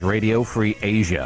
Radio Free Asia.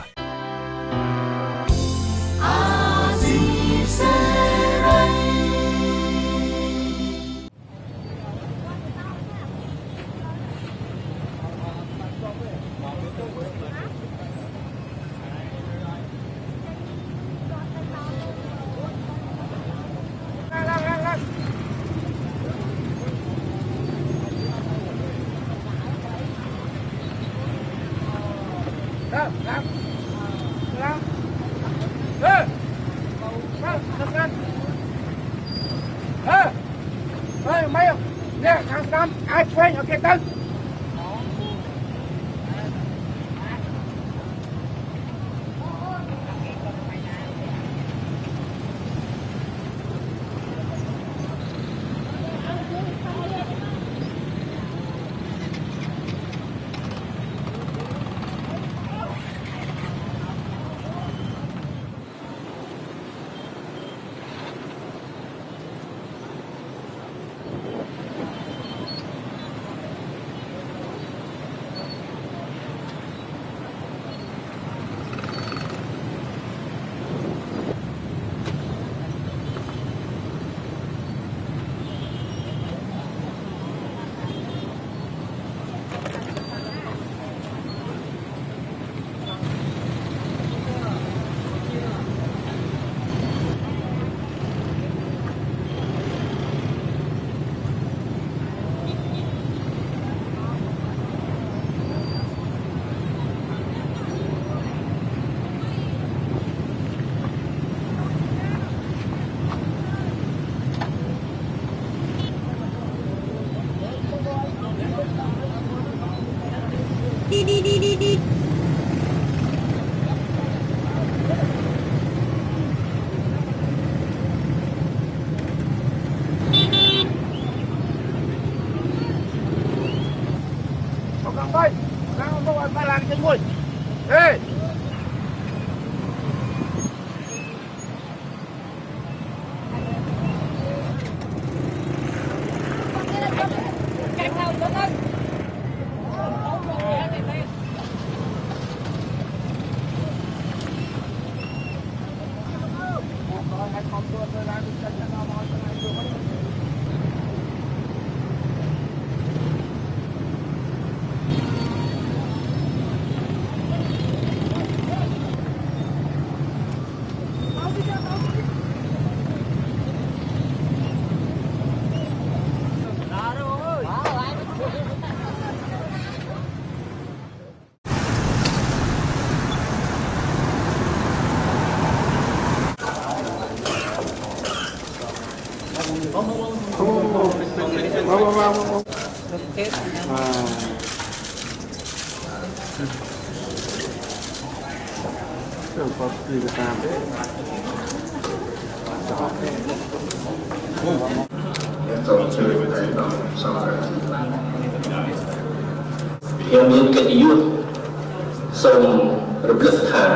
Yangមានកិត្តិយសសូមរំលឹកថា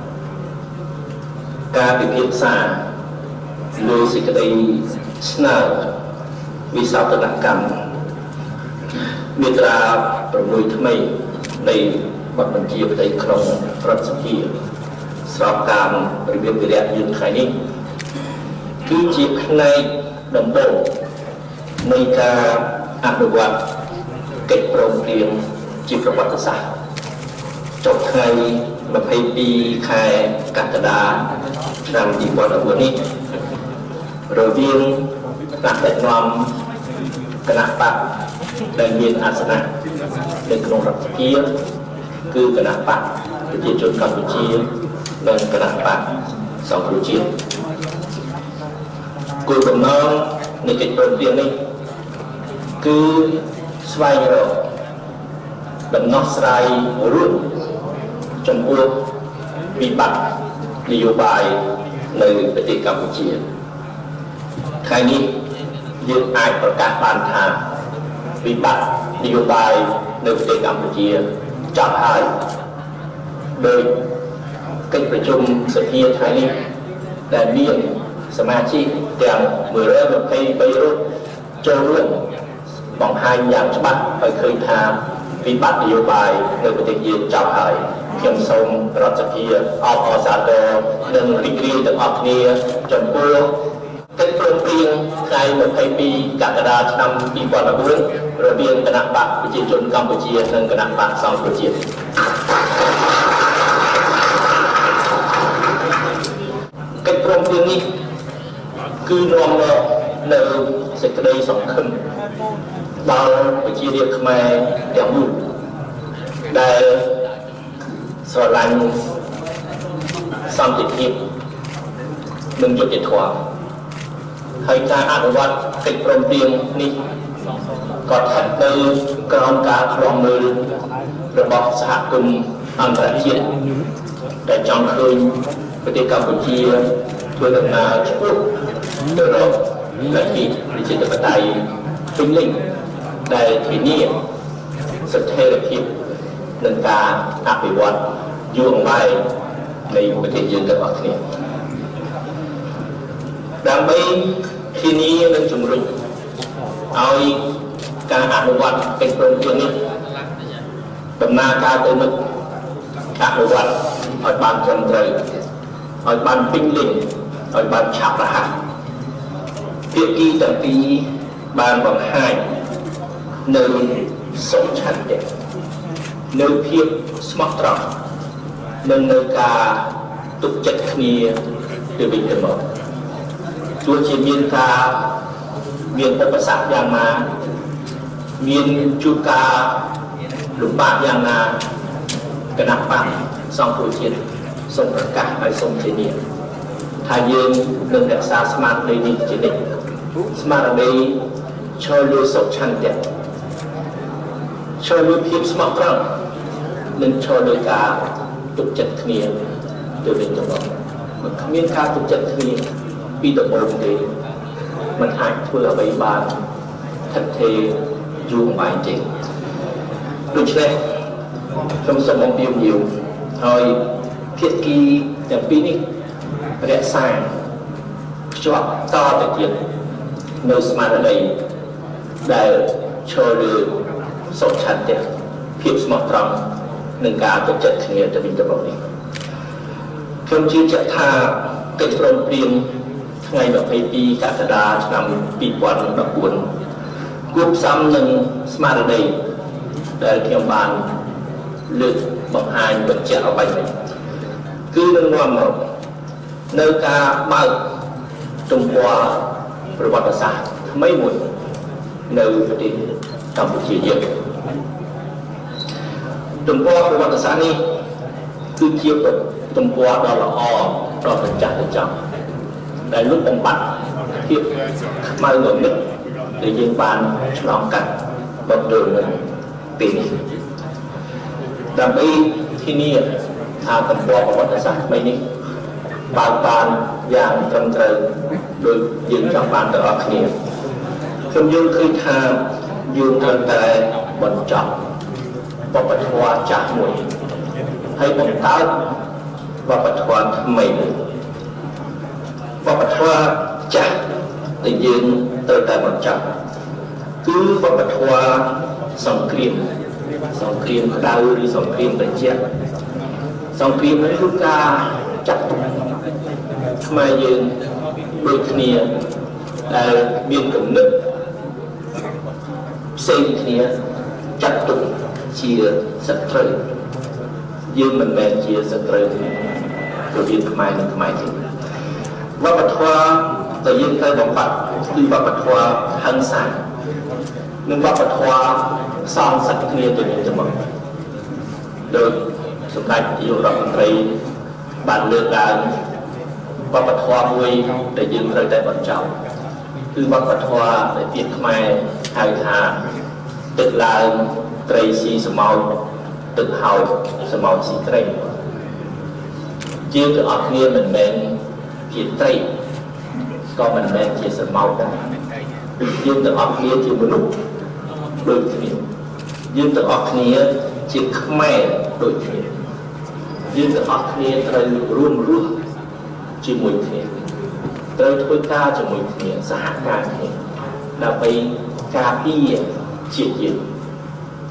ការពិភាក្សាលើសេចក្តីស្នើវិសោធនកម្មមាត្រា6ថ្មីនៃបទបញ្ជាផ្ទៃក្នុងរដ្ឋសភាស្របតាមរបៀបវិរៈយើងថ្ងៃនេះគឺជាផ្នែកដំបូងនៃការអនុវត្តកិច្ចព្រមព្រៀងជាប្រវត្តិសាស្ត្រចុះថ្ងៃ22ខែកក្កដាឆ្នាំ2014នេះរវាងថ្នាក់ដឹកនាំគណៈបកដែលមានអាសនៈនៅក្នុងរដ្ឋសភាគឺគណៈបកប្រជាជនកម្ពុជានិងគណៈបកសង្គ្រោះជាតិគោលបំណងនៃកិច្ចព្រមព្រៀងនេះគឺស្វែងរកដំណោះស្រាយរួមចំពោះវិបត្តិនយោបាយនៅប្រទេសកម្ពុជាថ្ងៃនេះយើងអាចប្រកាសបានថាវិបត្តិនយោបាយនៅប្រទេសកម្ពុជាចប់ហើយដោយកិច្ចប្រជុំសភាថ្ងៃនេះដែលមានសមាជិកទាំង123រូបចូលរួមបង្ហាញយ៉ាងច្បាស់ឲ្យឃើញថាវិបត្តិនយោបាយនៅប្រទេសយើងចប់ហើយខ្ញុំសូមរដ្ឋសភាអបអរសាទរនិងរីករាយទាំងអស់គ្នាចំពោះកិច្ចព្រមព្រៀងថ្ងៃ22កក្កដាឆ្នាំ2014រវាងគណៈបកប្រជាជនកម្ពុជានិងគណៈបកសង្គ្រោះជាតិកិច្ចព្រមព្រៀងនេះគឺនាំមកនៅសេចក្តីសង្ឃឹមដល់ប្រជារាស្ត្រខ្មែរទាំងមូលដែលស្រឡាញ់សន្តិភាពនិងយុត្តិធម៌ហើយការអនុវត្តកិច្ចព្រមព្រៀងនេះក៏ស្ថិតនៅក្រោមការឃ្លាំមើលរបស់សហគមន៍អន្តរជាតិដែលចង់ឃើញប្រទេសកម្ពុជាធ្វើដំណើរឆ្ពោះទៅរកលទ្ធិប្រជាធិបតេយ្យពេញលេញដែលធានាស្ថិរភាពនិងការអភិវឌ្ឍយូរអង្វែងនៃប្រទេសយើងទាំងអស់គ្នាដើម្បីធានានិងជំរុញឲ្យការអនុវត្តកិច្ចព្រមព្រៀងនេះដំណើរការទៅមុខអនុវត្តឲ្យបានត្រឹមត្រូវឲ្យបានពេញលេញឲ្យបានឆាប់រហ័សភាគីទាំងពីរបានបង្ហាញនៅសុឆន្ទៈនៅភាពស្មោះត្រង់និងនៅការទុកចិត្តគ្នាទៅវិញទៅមកទោះជាមានការមានឧបសគ្គយ៉ាងណាមានជួបការលំបាកយ៉ាងណាគណៈបកសង្គ្រោះជាតិសូមប្រកាសឲ្យសូមធានាថាយើងនឹងរក្សាស្មារតីនេះជានិច្ចស្មារតីឈរលើសុឆន្ទៈឈរលើភាពស្មោះត្រង់និងឈរលើការទុកចិត្តគ្នាទៅវិញទៅមកមិនគ្មានការទុកចិត្តគ្នាពីដំបូងទេมันអាចធ្វើអ្វីបានថិតថេរយូរអង្វែងទេដូច្នេះខ្ញុំសូមអំពាវនាវឲ្យភាគីទាំងពីរនេះរក្សាភ្ជាប់តទៅទៀតនៅស្មារតីដែលឈរលើសុឆន្ទៈភាពស្មោះត្រង់និងការទុកចិត្តគ្នាទៅវិញទៅមកនេះខ្ញុំជឿជាក់ថាកិច្ចព្រមព្រៀងថ្ងៃ22កក្កដាឆ្នាំ2014គួបផ្សំនឹងស្មារតីដែលខ្ញុំបានលើកបង្ហាញបញ្ជាក់អ្វីនេះគឺនឹងនាំមកនៅការបើកទំព័រប្រវត្តិសាស្ត្រថ្មីមួយនៅប្រទេសកម្ពុជាយើងទំព័រប្រវត្តិសាស្ត្រនេះគឺជាទំព័រដ៏ល្អដ៏ប្រចាំដែលលុបបំបាត់ភាពខ្មៅងងឹតដែលយើងបានឆ្លងកាត់មកទល់នឹងពេលនេះដើម្បីធានាថាទំព័រប្រវត្តិសាស្ត្រថ្មីនេះបើកបានយ៉ាងត្រឹមត្រូវដោយយើងចង់បានទាំងអស់គ្នាខ្ញុំយល់ឃើញថាយើងត្រូវតែបញ្ចប់វប្បធម៌ចាស់មួយហើយបង្កើតវប្បធម៌ថ្មីមួយវប្បធម៌ចាស់ដែលយើងត្រូវតែបញ្ចប់គឺវប្បធម៌សង្គ្រាមក្តៅឬសង្គ្រាមត្រជាក់សង្គ្រាមនេះគឺការចាត់ទុកខ្មែរយើងដូចគ្នាដែលមានគំនិតផ្សេងគ្នាចាត់ទុកជាសត្រូវយើងមិនមែនជាសត្រូវរវាងខ្មែរនិងខ្មែរទេវប្បធម៌ដែលយើងត្រូវបំបត្តិគឺវប្បធម៌ហិង្សានិងវប្បធម៌សងសឹកគ្នាទៅវិញទៅមកដោយសម្ដេចនាយករដ្ឋមន្ត្រីបានលើកឡើងវប្បធម៌មួយដែលយើងត្រូវតែបញ្ចប់គឺវប្បធម៌ដែលទៀតខ្មែរហៅថាទឹកឡើងត្រីស៊ីសម្ោតទឹកហោចសម្ោតស៊ីត្រីយើងទាំងអស់គ្នាមិនមែនជាត្រីក៏មិនមែនជាសម្ោតដែរយើងទាំងអស់គ្នាជាមនុស្សដូចគ្នាយើងទាំងអស់គ្នាជាខ្មែរដូចគ្នាយើងទាំងអស់គ្នាត្រូវរួមរស់ជាមួយគ្នាត្រូវធ្វើការជាមួយគ្នាសហការគ្នាដើម្បីការពារជាតិយើងក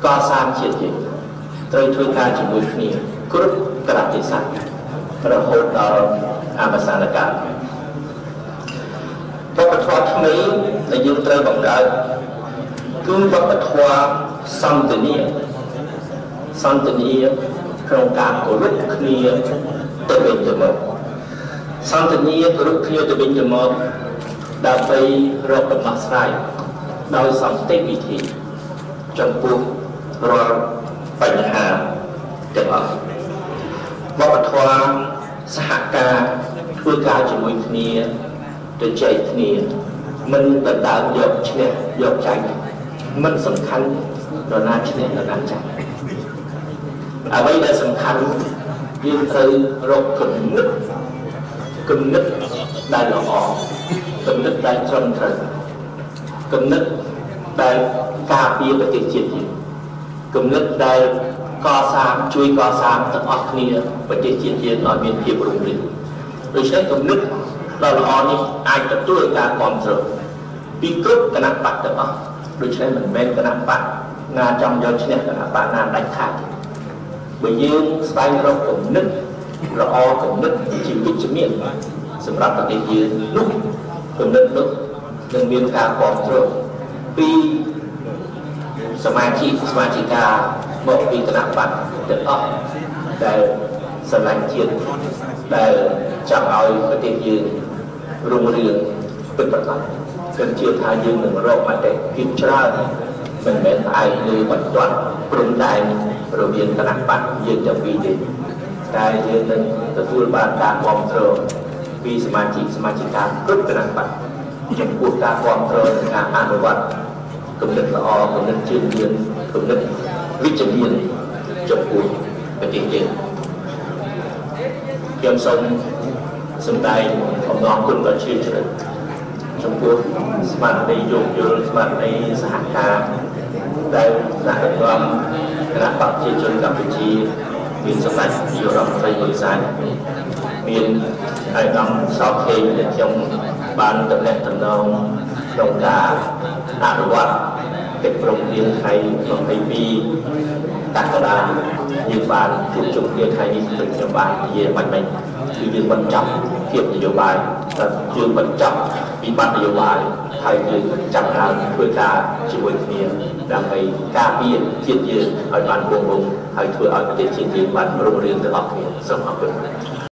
có sang chuyện gì tôi thôi ca chỉ mộtគ្នាគ្រប់កលៈទេសៈរហូតដល់អវសានកាលវប្បធម៌ថ្មីដែលយើងត្រូវបង្កើតគឺវប្បធម៌សន្តិនិកក្នុងការគោរពគ្នាទៅវិញទៅមកសន្តិនិកគោរពគ្នាទៅវិញទៅមកដើម្បីរកដំណោះស្រាយដោយសន្តិវិធីចំពោះរាល់បញ្ហាទាំងអស់វប្បធម៌សហការធ្វើការជាមួយគ្នាទៅចែកគ្នាមិនដណ្ដើមយកឈ្នះយកចាញ់មិនសំខាន់នរណាឈ្នះនរណាចាញ់អ្វីដែលសំខាន់យើងត្រូវរកគំនិតដែលល្អគំនិតដែលត្រឹមត្រូវគំនិតដែលការពារប្រទេសជាតិយើងគំនិតដែលកសាងជួយកសាងទាំងអស់គ្នាប្រទេសជាតិយើងឲ្យមានភាពរុងរឿងដូច្នេះគំនិតដ៏ល្អនេះអាចទទួលការគ្រប់គ្រងពីគ្រប់គណៈបកទាំងអស់ដូច្នេះមិនមែនគណៈបកណាចង់យកឈ្នះគណៈបកណាដាច់ខាតបើយើងស្វែងរកគំនិតល្អគំនិតជាវិជ្ជមានសម្រាប់ប្រទេសយើងនោះគំនិតនោះនឹងមានការគ្រប់គ្រងពីសមាជិកាមកពីគណៈបកទាំងអស់ដែលស្រឡាញ់ជាតិដែលចង់ឲ្យប្រទេសយើងរុងរឿងពិតប្រាកដគឺជឿថាយើងនឹងរកមតិភាពច្រើនមិនមែនផ្អែកលើបន្ទាត់ព្រំដែនរវាងគណៈបកយើងទាំងពីរទេតែយើងនឹងទទួលបានការគ្រប់គ្រងពីសមាជិកាគ្រប់គណៈបកចំពោះការគ្រប់គ្រងការអនុវត្តគំនិតល្អគំនិតជឿនលឿនគំនិតវិជ្ជមានចំពោះប្រទេសយើងខ្ញុំសូមសម្ដែងអំណរគុណដល់ជ្រាលជ្រៅចំពោះស្មារតីយោគយល់ស្មារតីសហការដែលគណៈដឹកនាំគណៈបកប្រជាជនកម្ពុជាមានសម្ដេចនាយករដ្ឋមន្ត្រីហ៊ុនសែនមានឯកឧត្តមសោខេងដែលខ្ញុំបានតំណែងក្នុងការអនុវត្តកិច្ចព្រមព្រៀងថ្ងៃ22 កក្កដាយើងបានជួបជុំគ្នាថ្ងៃនេះដូចខ្ញុំបាននិយាយបាញ់មិញគឺយើងបញ្ចប់ភាពនយោបាយតែយើងបញ្ចប់វិបត្តិនយោបាយហើយយើងចាប់ផ្ដើមធ្វើការជាមួយគ្នាដើម្បីការពារជាតិយើងឲ្យបានគង់វង្សហើយធ្វើឲ្យប្រទេសជាតិយើងបានរុងរឿងទាំងអស់គ្នាសូមអរគុណ